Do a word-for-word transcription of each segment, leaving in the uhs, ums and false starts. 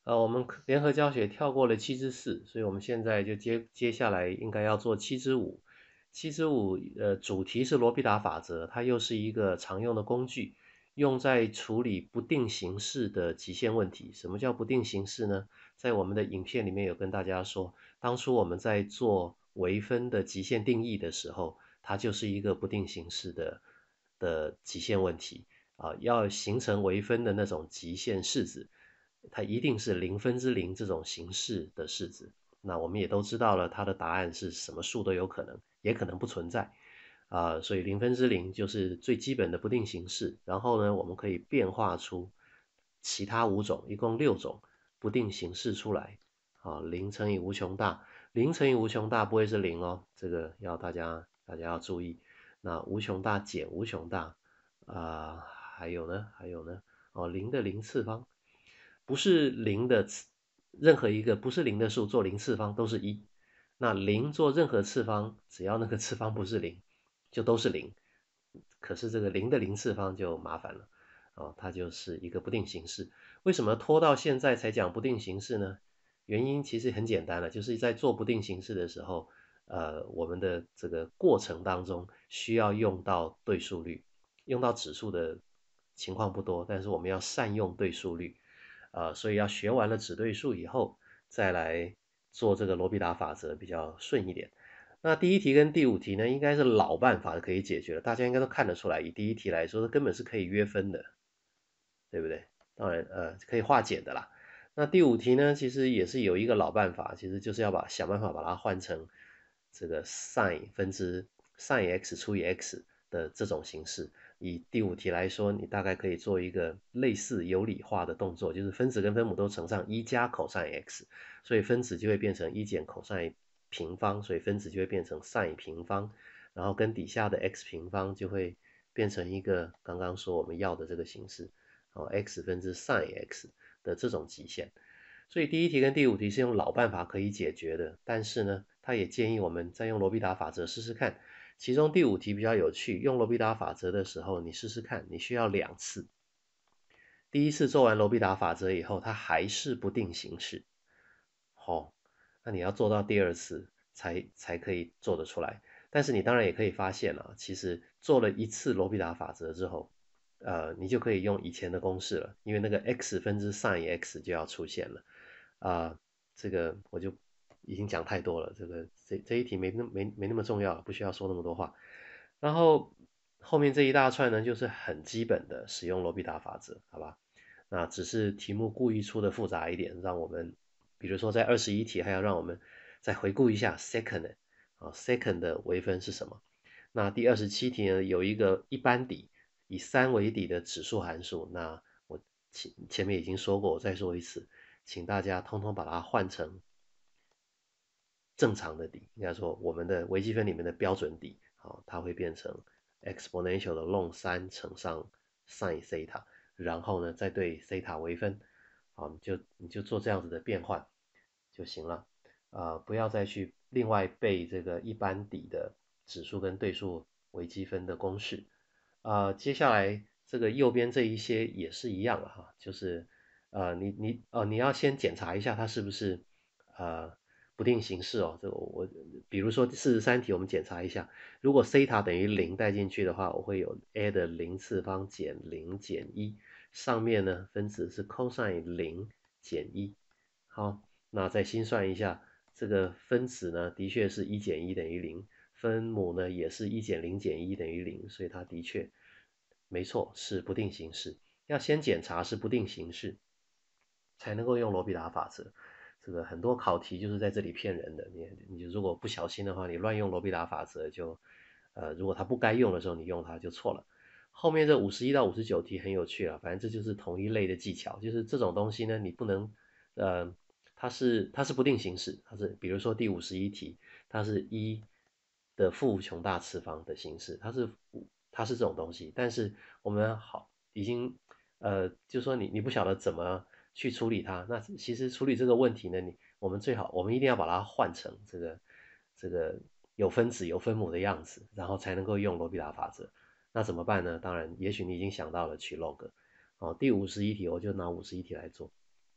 呃，我们联合教学跳过了七之四，所以我们现在就接接下来应该要做七之五。七之五，呃，主题是罗必达法则，它又是一个常用的工具，用在处理不定形式的极限问题。什么叫不定形式呢？在我们的影片里面有跟大家说，当初我们在做微分的极限定义的时候，它就是一个不定形式的的极限问题啊，要形成微分的那种极限式子。它一定是零分之零这种形式的式子。那我们也都知道了，它的答案是什么数都有可能，也可能不存在啊、呃所以零分之零就是最基本的不定形式。然后呢，我们可以变化出其他五种，一共六种不定形式出来。啊，零乘以无穷大，零乘以无穷大不会是零哦，这个要大家大家要注意。那无穷大减无穷大啊、呃还有呢，还有呢，哦，零的零次方。不是零的次，任何一个不是零的数做零次方都是一。那零做任何次方，只要那个次方不是零，就都是零。可是这个零的零次方就麻烦了，哦，它就是一个不定形式。为什么拖到现在才讲不定形式呢？原因其实很简单了，就是在做不定形式的时候，呃，我们的这个过程当中需要用到对数律，用到指数的情况不多，但是我们要善用对数律。呃，所以要学完了指对数以后，再来做这个罗必达法则比较顺一点。那第一题跟第五题呢，应该是老办法可以解决了，大家应该都看得出来。以第一题来说，根本是可以约分的，对不对？当然，呃，可以化简的啦。那第五题呢，其实也是有一个老办法，其实就是要把想办法把它换成这个 sin 分之 sin x 除以 x 的这种形式。以第五题来说，你大概可以做一个类似有理化的动作，就是分子跟分母都乘上一加 cos x，所以分子就会变成一减 cos 平方，所以分子就会变成 sin 平方，然后跟底下的 x 平方就会变成一个刚刚说我们要的这个形式。哦，x 分之 sin x 的这种极限。所以第一题跟第五题是用老办法可以解决的，但是呢，他也建议我们再用罗必达法则试试看。其中第五题比较有趣，用罗必达法则的时候，你试试看，你需要两次。第一次做完罗必达法则以后，它还是不定形式，哦，那你要做到第二次才才可以做得出来。但是你当然也可以发现啊，其实做了一次罗必达法则之后，呃，你就可以用以前的公式了，因为那个 x 分之 sin x 就要出现了。啊、呃这个我就已经讲太多了，这个这这一题没那没没那么重要，不需要说那么多话。然后后面这一大串呢，就是很基本的使用罗必达法则，好吧？那只是题目故意出的复杂一点，让我们比如说在二十一题还要让我们再回顾一下 second 啊 second 的微分是什么。那第二十七题呢有一个一般底，以三为底的指数函数，那我前前面已经说过，我再说一次，请大家通通把它换成正常的底，应该说我们的微积分里面的标准底，好，它会变成 exponential 的 ln 三乘上 sin theta，然后呢再对 theta 微分，好，你就你就做这样子的变换就行了，啊、呃不要再去另外背这个一般底的指数跟对数微积分的公式，啊、呃接下来这个右边这一些也是一样了哈，就是呃你你哦你要先检查一下它是不是呃不定形式哦，这个我比如说四十三题我们检查一下，如果 theta 等于零带进去的话，我会有 a 的零次方减零减一，上面呢分子是 cosine 零减一，好，那再心算一下，这个分子呢的确是一减一等于零，分母呢也是一减零减一等于零，所以它的确没错是不定形式，要先检查是不定形式，才能够用罗必达法则。这个很多考题就是在这里骗人的，你你如果不小心的话，你乱用罗必达法则就，呃，如果它不该用的时候你用它就错了。后面这五十一到五十九题很有趣啊，反正这就是同一类的技巧，就是这种东西呢，你不能，呃，它是它是不定形式，它是比如说第五十一题，它是一的负穷大次方的形式，它是它是这种东西，但是我们好已经呃，就说你你不晓得怎么去处理它，那其实处理这个问题呢，你我们最好我们一定要把它换成这个这个有分子有分母的样子，然后才能够用罗必达法则。那怎么办呢？当然，也许你已经想到了取 log。哦，第五十一题我就拿五十一题来做。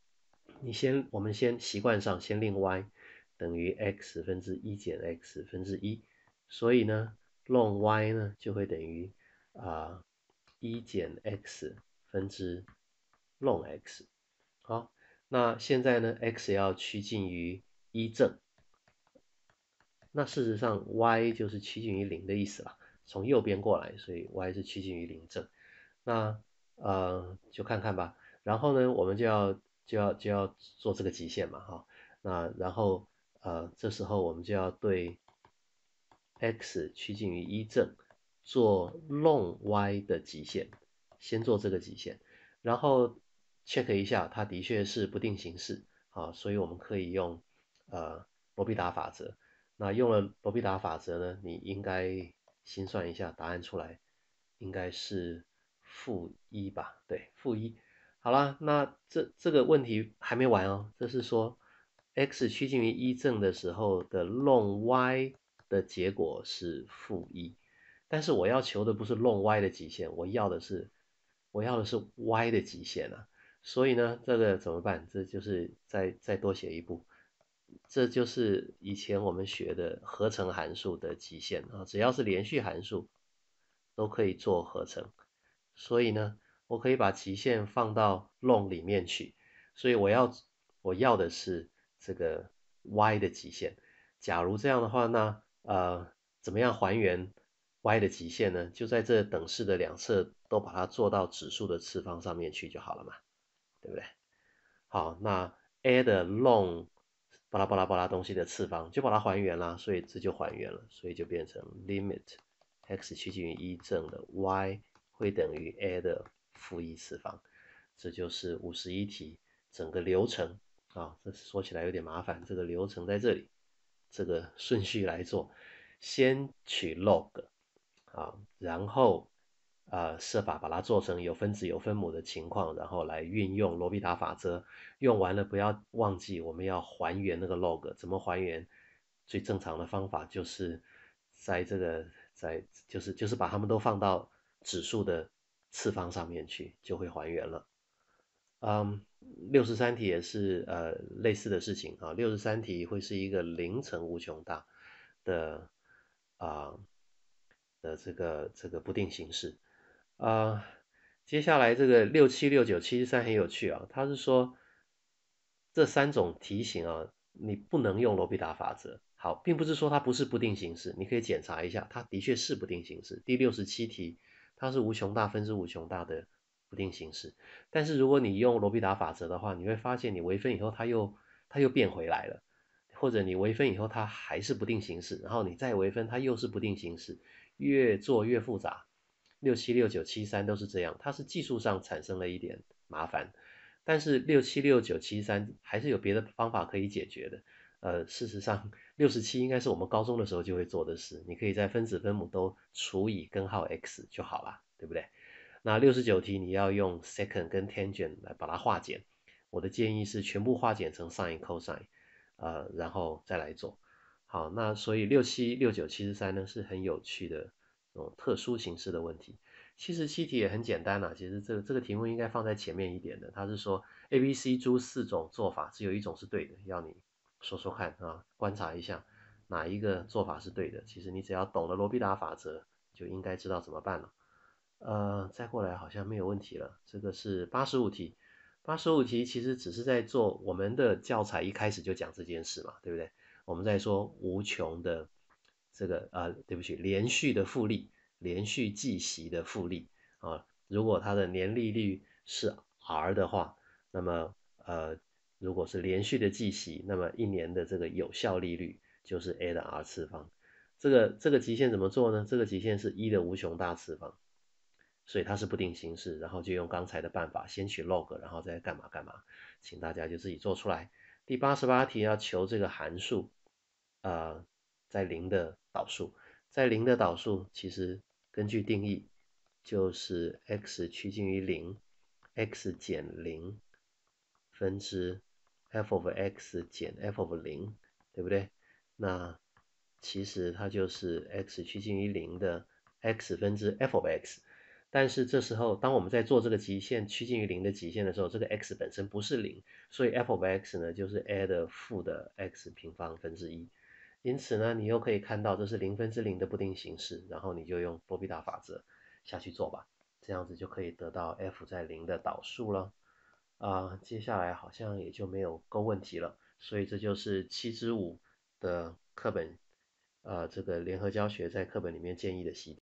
你先，我们先习惯上先令 y 等于 x 分之一减 x 分之一，所以呢，ln y 呢就会等于啊一减 x 分之 ln x。好，那现在呢 x 要趋近于一正，那事实上 y 就是趋近于零的意思啦，从右边过来，所以 y 是趋近于零正。那呃就看看吧。然后呢，我们就要就要就要做这个极限嘛，哈。那然后呃这时候我们就要对 x 趋近于一正做 ln y 的极限，先做这个极限，然后 check 一下它的确是不定形式啊，所以我们可以用呃罗必达法则。那用了罗必达法则呢，你应该心算一下，答案出来应该是负一吧？对，负一。好啦，那这这个问题还没完哦，这是说 x 趋近于一正的时候的 ln y 的结果是负一，但是我要求的不是 ln y 的极限，我要的是我要的是 y 的极限啊。所以呢，这个怎么办？这就是再再多写一步，这就是以前我们学的合成函数的极限啊，只要是连续函数都可以做合成。所以呢，我可以把极限放到 ln 里面去，所以我要我要的是这个 y 的极限。假如这样的话，那呃怎么样还原 y 的极限呢？就在这等式的两侧都把它做到指数的次方上面去就好了嘛，对不对？好，那 a 的 ln 巴拉巴拉巴拉东西的次方就把它还原啦，所以这就还原了，所以就变成 limit x 趋近于一正的 y 会等于 a 的负一次方，这就是五十一题整个流程啊。这说起来有点麻烦，这个流程在这里，这个顺序来做，先取 log 啊，然后呃设法把它做成有分子有分母的情况，然后来运用罗必达法则。用完了不要忘记我们要还原那个 log， 怎么还原？最正常的方法就是在这个在就是就是把它们都放到指数的次方上面去，就会还原了。嗯，六十三题也是呃类似的事情啊，六十三题会是一个零乘无穷大的啊、的这个这个不定形式啊、接下来这个六七六九七十三很有趣啊，它是说这三种题型啊，你不能用罗必达法则。好，并不是说它不是不定形式，你可以检查一下，它的确是不定形式。第六十七题它是无穷大分之无穷大的不定形式。但是如果你用罗必达法则的话，你会发现你微分以后它又它又变回来了，或者你微分以后它还是不定形式，然后你再微分它又是不定形式，越做越复杂。六七六九七三都是这样，它是技术上产生了一点麻烦，但是六七六九七三还是有别的方法可以解决的。呃，事实上六十七应该是我们高中的时候就会做的事，你可以在分子分母都除以根号 x 就好了，对不对？那六十九题你要用 secant 跟 tangent 来把它化简，我的建议是全部化简成 sin cosine，呃，然后再来做。好，那所以六七六九七十三呢是很有趣的这种特殊形式的问题。七十七题也很简单啦，其实这个这个题目应该放在前面一点的，它是说 A、B、C 诸四种做法，只有一种是对的，要你说说看啊，观察一下哪一个做法是对的。其实你只要懂了罗必达法则，就应该知道怎么办了。呃，再过来好像没有问题了。这个是八十五题，八十五题其实只是在做我们的教材一开始就讲这件事嘛，对不对？我们在说无穷的这个呃，对不起，连续的复利，连续计息的复利啊。如果它的年利率是 R 的话，那么呃，如果是连续的计息，那么一年的这个有效利率就是 A 的 R 次方。这个这个极限怎么做呢？这个极限是一的无穷大次方。所以它是不定形式，然后就用刚才的办法，先取 log，然后再干嘛干嘛，请大家就自己做出来。第八十八题要求这个函数，呃，在零的导数，在零的导数其实根据定义就是 x 趋近于零，x 减零分之 f of x 减 f of 零，对不对？那其实它就是 x 趋近于零的 x 分之 f of x。 但是这时候当我们在做这个极限趋近于零的极限的时候，这个 x 本身不是零，所以 f of x 呢就是 a 的负的 x 平方分之一。因此呢，你又可以看到这是零分之零的不定形式，然后你就用罗必达法则下去做吧，这样子就可以得到 f 在零的导数了。啊、呃接下来好像也就没有勾问题了，所以这就是七之五的课本，呃，这个联合教学在课本里面建议的习题。